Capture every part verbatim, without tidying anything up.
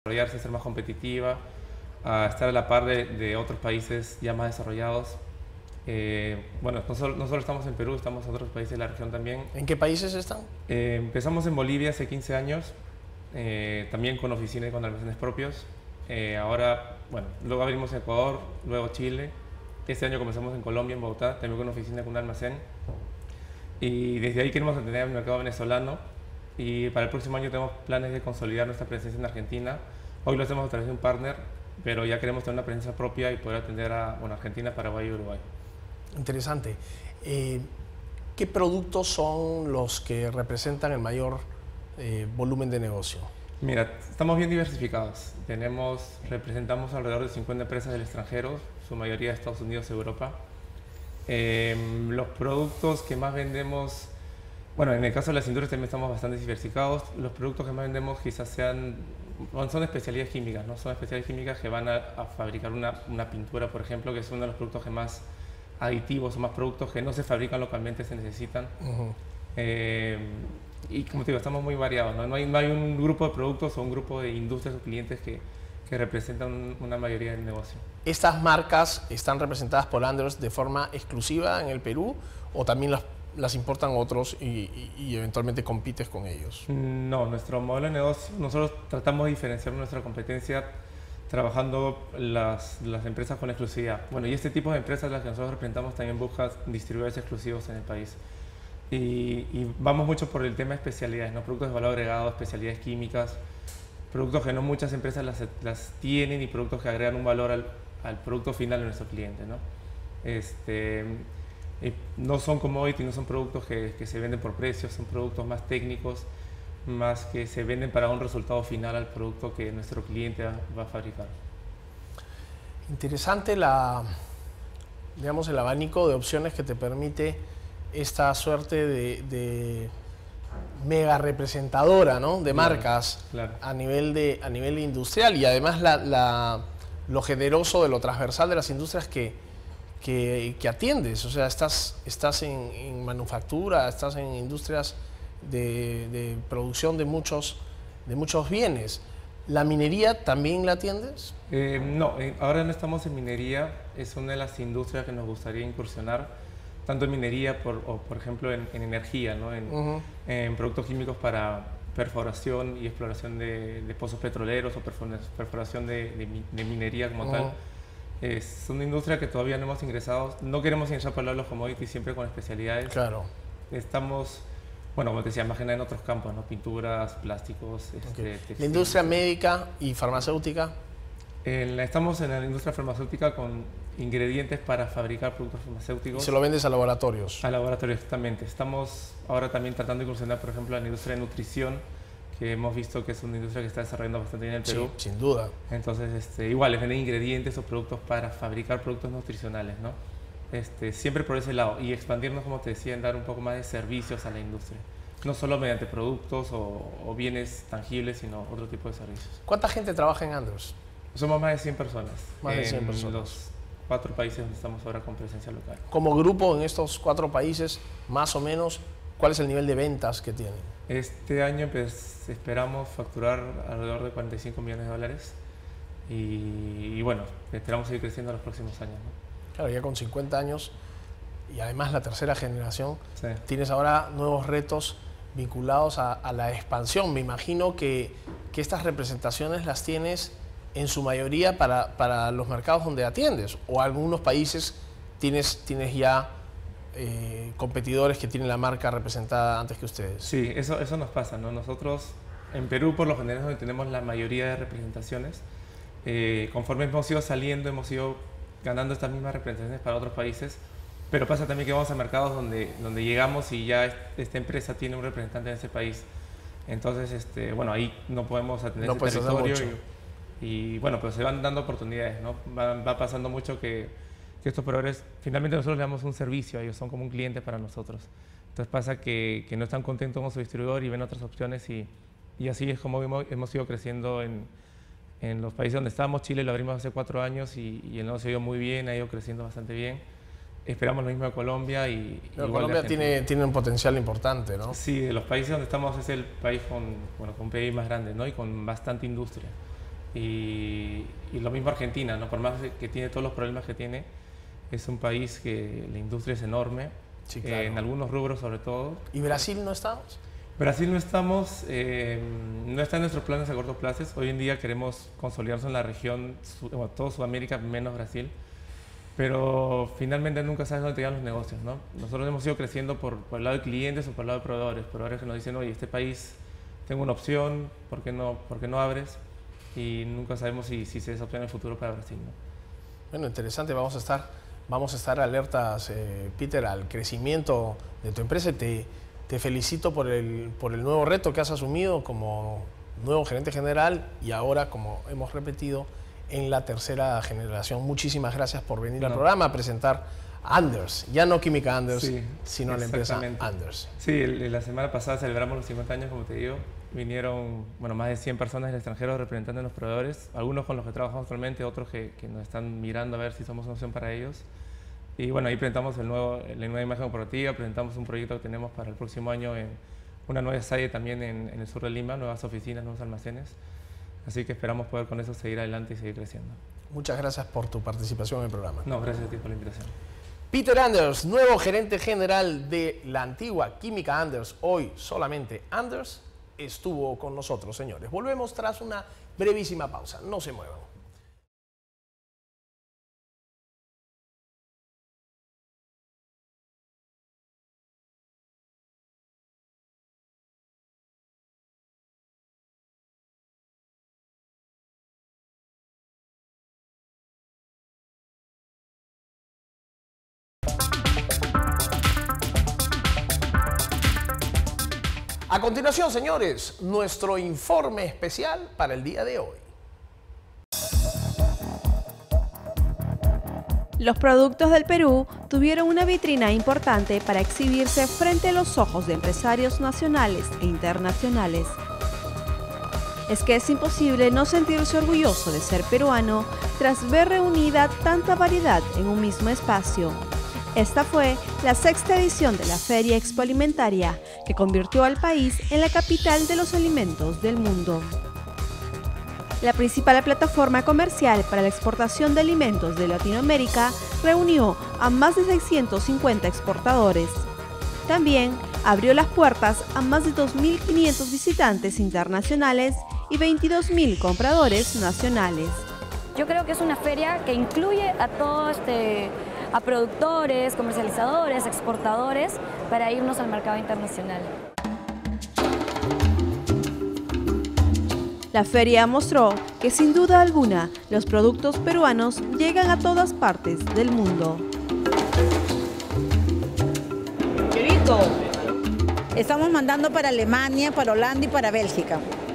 desarrollarse, ser más competitiva, a estar a la par de, de otros países ya más desarrollados. Eh, bueno, no solo, no solo estamos en Perú, estamos en otros países de la región también. ¿En qué países están? Eh, empezamos en Bolivia hace quince años, eh, también con oficinas y con almacenes propios. Eh, ahora, bueno, luego abrimos en Ecuador, luego Chile. Este año comenzamos en Colombia, en Bogotá, también con una oficina, con un almacén. Y desde ahí queremos atender al mercado venezolano. Y para el próximo año tenemos planes de consolidar nuestra presencia en Argentina. Hoy lo hacemos a través de un partner, pero ya queremos tener una presencia propia y poder atender a bueno, Argentina, Paraguay y Uruguay. Interesante. Eh, ¿Qué productos son los que representan el mayor eh, volumen de negocio? Mira, estamos bien diversificados. Tenemos, representamos alrededor de cincuenta empresas del extranjero, su mayoría de Estados Unidos y Europa. Eh, los productos que más vendemos, bueno, en el caso de las industrias también estamos bastante diversificados. Los productos que más vendemos quizás sean, bueno, son especialidades químicas, ¿no? Son especialidades químicas que van a, a fabricar una, una pintura, por ejemplo, que es uno de los productos que más aditivos o más productos que no se fabrican localmente se necesitan. Uh-huh. eh, y como te digo, estamos muy variados, ¿no? No hay, no hay un grupo de productos o un grupo de industrias o clientes que, que representan una mayoría del negocio. ¿Estas marcas están representadas por Andros de forma exclusiva en el Perú o también las, las importan otros y, y, y eventualmente compites con ellos? No, nuestro modelo de negocio, nosotros tratamos de diferenciar nuestra competencia trabajando las, las empresas con exclusividad. Bueno, y este tipo de empresas, las que nosotros representamos, también buscan distribuidores exclusivos en el país. Y, y vamos mucho por el tema de especialidades, ¿no? Productos de valor agregado, especialidades químicas, productos que no muchas empresas las, las tienen y productos que agregan un valor al, al producto final de nuestro cliente, ¿no? Este, no son commodity, no son productos que, que se venden por precios, son productos más técnicos, más que se venden para un resultado final al producto que nuestro cliente va, va a fabricar. Interesante la, digamos, el abanico de opciones que te permite esta suerte de, de mega representadora, ¿no? de marcas, claro, claro. A, nivel de, a nivel industrial y además la, la, lo generoso de lo transversal de las industrias que, que, que atiendes. O sea, estás, estás en, en manufactura, estás en industrias de, de producción de muchos, de muchos bienes. ¿La minería también la atiendes? Eh, no, eh, ahora no estamos en minería, es una de las industrias que nos gustaría incursionar, tanto en minería por, o por ejemplo en, en energía, ¿no? en, uh-huh. en productos químicos para perforación y exploración de, de pozos petroleros o perforación de, de, de minería como uh-huh. tal. Es una industria que todavía no hemos ingresado, no queremos ingresar por los commodities, siempre con especialidades. Claro. Estamos, bueno, como te decía, más que nada en otros campos, ¿no? Pinturas, plásticos, okay. este, ¿La industria médica y farmacéutica? En la, estamos en la industria farmacéutica con ingredientes para fabricar productos farmacéuticos. ¿Y se lo vendes a laboratorios? A laboratorios, exactamente. Estamos ahora también tratando de incursionar, por ejemplo, en la industria de nutrición, que hemos visto que es una industria que está desarrollando bastante bien en el Perú. Sí, sin duda. Entonces, este, igual, es vender ingredientes o productos para fabricar productos nutricionales, ¿no? Este, siempre por ese lado. Y expandirnos, como te decía, en dar un poco más de servicios a la industria. No solo mediante productos o, o bienes tangibles, sino otro tipo de servicios. ¿Cuánta gente trabaja en Andros? Somos más de cien personas. Más de cien en personas. Los cuatro países donde estamos ahora con presencia local. Como grupo en estos cuatro países, más o menos, ¿cuál es el nivel de ventas que tienen? Este año pues, esperamos facturar alrededor de cuarenta y cinco millones de dólares y, y bueno, esperamos seguir creciendo en los próximos años, ¿no? Claro, ya con cincuenta años y además la tercera generación, sí. Tienes ahora nuevos retos vinculados a, a la expansión. Me imagino que, que estas representaciones las tienes en su mayoría para, para los mercados donde atiendes, o algunos países tienes, tienes ya eh, competidores que tienen la marca representada antes que ustedes. Sí, eso, eso nos pasa, ¿no? Nosotros en Perú por lo general es donde tenemos la mayoría de representaciones. Eh, conforme hemos ido saliendo, hemos ido ganando estas mismas representaciones para otros países, pero pasa también que vamos a mercados donde, donde llegamos y ya esta empresa tiene un representante en ese país. Entonces, este, bueno, ahí no podemos atender no ese territorio. Mucho. Y, y bueno, pues se van dando oportunidades, ¿no? Va, va pasando mucho que, que estos proveedores, finalmente nosotros le damos un servicio a ellos, son como un cliente para nosotros. Entonces pasa que, que no están contentos con su distribuidor y ven otras opciones y, y así es como hemos, hemos ido creciendo en, en los países donde estamos. Chile lo abrimos hace cuatro años y, y el negocio ha ido muy bien, ha ido creciendo bastante bien. Esperamos lo mismo de Colombia y Pero Colombia tiene, tiene un potencial importante, ¿no? Sí, de los países donde estamos es el país con, bueno, con un P I B más grande, ¿no? Y con bastante industria. Y, y lo mismo Argentina, ¿no? Por más que tiene todos los problemas que tiene, es un país que la industria es enorme, sí, claro. eh, en algunos rubros sobre todo. ¿Y Brasil no estamos? Brasil no estamos, eh, no está en nuestros planes a corto plazo. Hoy en día queremos consolidarnos en la región, bueno, todo Sudamérica menos Brasil, pero finalmente nunca sabes dónde te llegan los negocios, ¿no? Nosotros hemos ido creciendo por, por el lado de clientes o por el lado de proveedores, proveedores que nos dicen, oye, este país tengo una opción, ¿por qué no, por qué no abres? Y nunca sabemos si, si se esa opción en el futuro para Brasil, ¿no? Bueno, interesante, vamos a estar, vamos a estar alertas, eh, Peter, al crecimiento de tu empresa. Te, te felicito por el, por el nuevo reto que has asumido como nuevo gerente general y ahora, como hemos repetido, en la tercera generación. Muchísimas gracias por venir no. al programa a presentar Anders, ya no Química Anders, sí, sino la empresa Anders. Sí, la semana pasada celebramos los cincuenta años, como te digo. Vinieron bueno, más de cien personas del extranjero representando a los proveedores, algunos con los que trabajamos actualmente, otros que, que nos están mirando a ver si somos una opción para ellos. Y bueno, ahí presentamos el nuevo, la nueva imagen corporativa, presentamos un proyecto que tenemos para el próximo año en una nueva sede también en, en el sur de Lima, nuevas oficinas, nuevos almacenes. Así que esperamos poder con eso seguir adelante y seguir creciendo. Muchas gracias por tu participación en el programa. No, gracias a ti por la invitación. Peter Anders, nuevo gerente general de la antigua Química Anders, hoy solamente Anders, estuvo con nosotros, señores. Volvemos tras una brevísima pausa. No se muevan. A continuación, señores, nuestro informe especial para el día de hoy. Los productos del Perú tuvieron una vitrina importante para exhibirse frente a los ojos de empresarios nacionales e internacionales. Es que es imposible no sentirse orgulloso de ser peruano tras ver reunida tanta variedad en un mismo espacio. Esta fue la sexta edición de la Feria Expoalimentaria, que convirtió al país en la capital de los alimentos del mundo. La principal plataforma comercial para la exportación de alimentos de Latinoamérica reunió a más de seiscientos cincuenta exportadores. También abrió las puertas a más de dos mil quinientos visitantes internacionales y veintidós mil compradores nacionales. Yo creo que es una feria que incluye a todo este... a productores, comercializadores, exportadores, para irnos al mercado internacional. La feria mostró que sin duda alguna los productos peruanos llegan a todas partes del mundo. ¡Qué rico! Estamos mandando para Alemania, para Holanda y para Bélgica.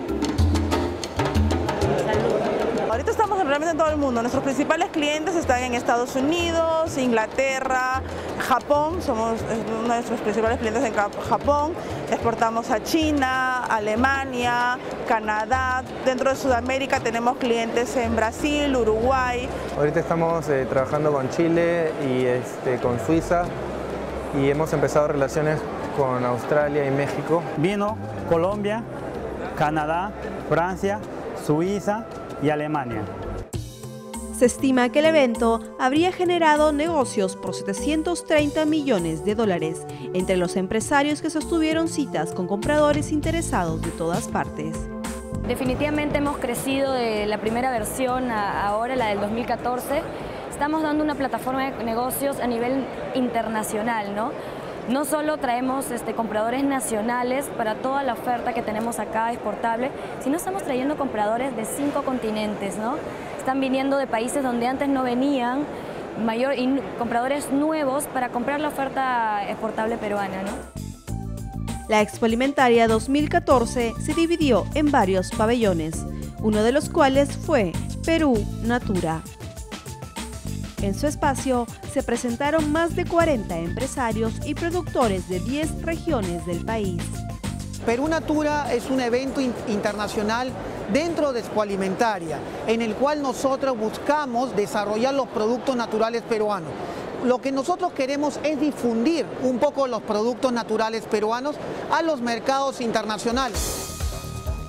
Ahorita estamos realmente en todo el mundo. Nuestros principales clientes están en Estados Unidos, Inglaterra, Japón. Somos uno de nuestros principales clientes en Japón. Exportamos a China, Alemania, Canadá. Dentro de Sudamérica tenemos clientes en Brasil, Uruguay. Ahorita estamos eh, trabajando con Chile y este, con Suiza y hemos empezado relaciones con Australia y México. Vino Colombia, Canadá, Francia, Suiza y Alemania. Se estima que el evento habría generado negocios por setecientos treinta millones de dólares entre los empresarios que sostuvieron citas con compradores interesados de todas partes. Definitivamente hemos crecido de la primera versión a ahora, la del dos mil catorce. Estamos dando una plataforma de negocios a nivel internacional, ¿no? No solo traemos este, compradores nacionales para toda la oferta que tenemos acá exportable, sino estamos trayendo compradores de cinco continentes, ¿no? Están viniendo de países donde antes no venían, mayor, y compradores nuevos para comprar la oferta exportable peruana, ¿no? La Expoalimentaria dos mil catorce se dividió en varios pabellones, uno de los cuales fue Perú Natura. En su espacio se presentaron más de cuarenta empresarios y productores de diez regiones del país. Perú Natura es un evento internacional dentro de Expoalimentaria, en el cual nosotros buscamos desarrollar los productos naturales peruanos. Lo que nosotros queremos es difundir un poco los productos naturales peruanos a los mercados internacionales.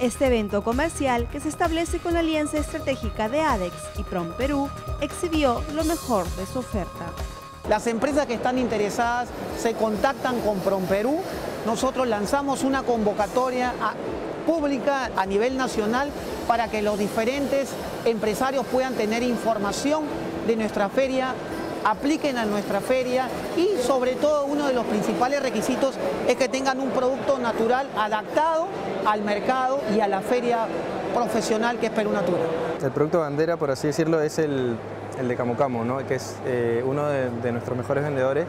Este evento comercial, que se establece con la alianza estratégica de ADEX y PromPerú, exhibió lo mejor de su oferta. Las empresas que están interesadas se contactan con PromPerú. Nosotros lanzamos una convocatoria a, pública a nivel nacional para que los diferentes empresarios puedan tener información de nuestra feria, apliquen a nuestra feria y sobre todo uno de los principales requisitos es que tengan un producto natural adaptado al mercado y a la feria profesional que es Perú Natura. El producto bandera, por así decirlo, es el, el de Camu Camu, ¿no? Que es eh, uno de, de nuestros mejores vendedores.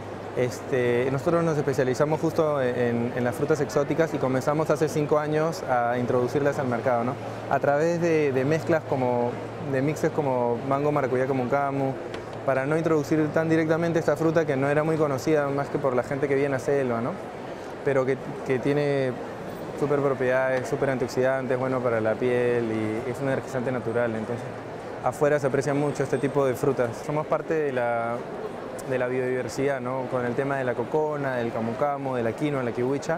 Este, nosotros nos especializamos justo en, en las frutas exóticas y comenzamos hace cinco años a introducirlas al mercado, ¿no? A través de, de mezclas como, de mixes como mango, maracuyá, Camu Camu, para no introducir tan directamente esta fruta que no era muy conocida más que por la gente que vive en la selva, ¿no? Pero que, que tiene súper propiedades, súper antioxidantes, bueno para la piel y es un energizante natural. Entonces, afuera se aprecia mucho este tipo de frutas. Somos parte de la, de la biodiversidad, ¿no? Con el tema de la cocona, del camu camu, de la quinoa, la kiwicha.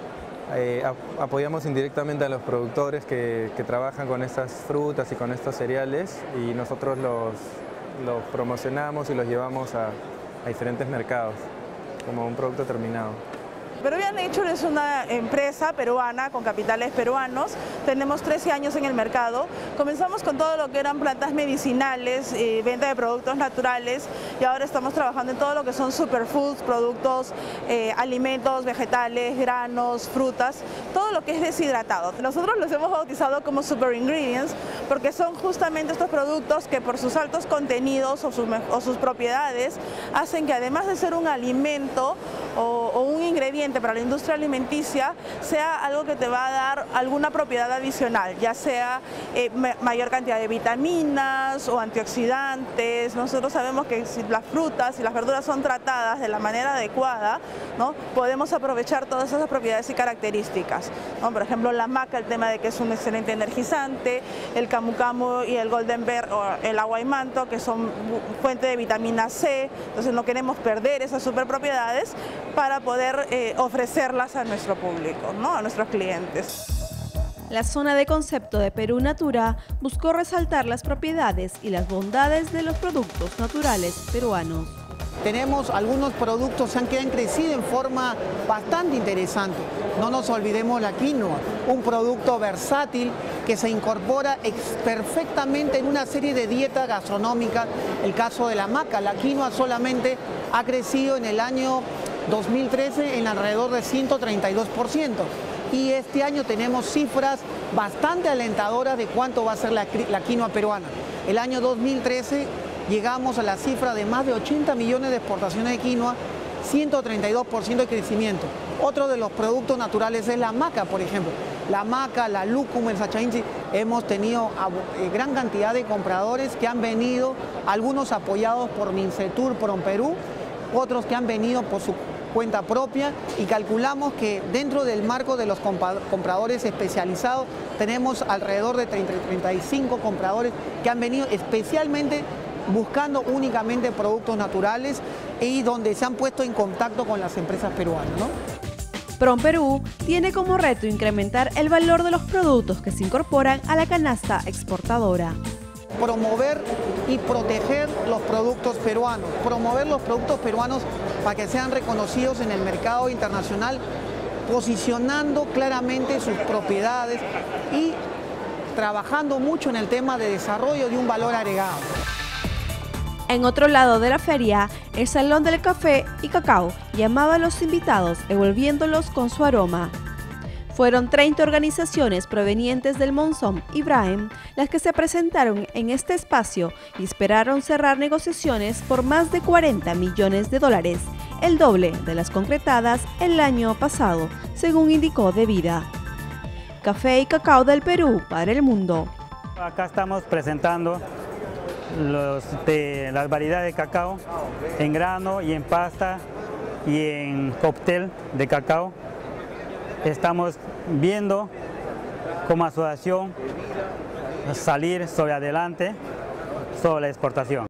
Eh, ap apoyamos indirectamente a los productores que, que trabajan con estas frutas y con estos cereales y nosotros los, los promocionamos y los llevamos a, a diferentes mercados como un producto terminado. Peruvian Nature es una empresa peruana con capitales peruanos. Tenemos trece años en el mercado. Comenzamos con todo lo que eran plantas medicinales, eh, venta de productos naturales y ahora estamos trabajando en todo lo que son superfoods, productos, eh, alimentos, vegetales, granos, frutas, todo lo que es deshidratado. Nosotros los hemos bautizado como super ingredients porque son justamente estos productos que por sus altos contenidos o sus, o sus propiedades hacen que además de ser un alimento o, o un ingrediente para la industria alimenticia, sea algo que te va a dar alguna propiedad adicional, ya sea eh, mayor cantidad de vitaminas o antioxidantes. Nosotros sabemos que si las frutas y las verduras son tratadas de la manera adecuada, ¿no? Podemos aprovechar todas esas propiedades y características, ¿no? Por ejemplo, la maca, el tema de que es un excelente energizante, el camu camu y el golden bear o el aguaymanto, que son fuente de vitamina C, entonces no queremos perder esas superpropiedades para poder eh, ofrecerlas a nuestro público, ¿no? A nuestros clientes. La zona de concepto de Perú Natura buscó resaltar las propiedades y las bondades de los productos naturales peruanos. Tenemos algunos productos que han crecido en forma bastante interesante. No nos olvidemos la quinoa, un producto versátil que se incorpora perfectamente en una serie de dietas gastronómicas. El caso de la maca, la quinoa solamente ha crecido en el año dos mil trece en alrededor de ciento treinta y dos por ciento y este año tenemos cifras bastante alentadoras de cuánto va a ser la, la quinoa peruana. El año dos mil trece llegamos a la cifra de más de ochenta millones de exportaciones de quinoa, ciento treinta y dos por ciento de crecimiento. Otro de los productos naturales es la maca, por ejemplo. La maca, la lúcuma, el sachainchi, hemos tenido gran cantidad de compradores que han venido, algunos apoyados por Mincetur, PromPerú, otros que han venido por su cuenta propia y calculamos que dentro del marco de los compradores especializados tenemos alrededor de treinta, treinta y cinco compradores que han venido especialmente buscando únicamente productos naturales y donde se han puesto en contacto con las empresas peruanas, ¿no? PromPerú tiene como reto incrementar el valor de los productos que se incorporan a la canasta exportadora. Promover y proteger los productos peruanos, promover los productos peruanos para que sean reconocidos en el mercado internacional, posicionando claramente sus propiedades y trabajando mucho en el tema de desarrollo de un valor agregado. En otro lado de la feria, el Salón del Café y Cacao llamaba a los invitados envolviéndolos con su aroma. Fueron treinta organizaciones provenientes del Monzón y Brahim las que se presentaron en este espacio y esperaron cerrar negociaciones por más de cuarenta millones de dólares, el doble de las concretadas el año pasado, según indicó Devida. Café y cacao del Perú para el mundo. Acá estamos presentando los de las variedades de cacao en grano y en pasta y en cóctel de cacao. Estamos viendo como asociación salir sobre adelante sobre la exportación.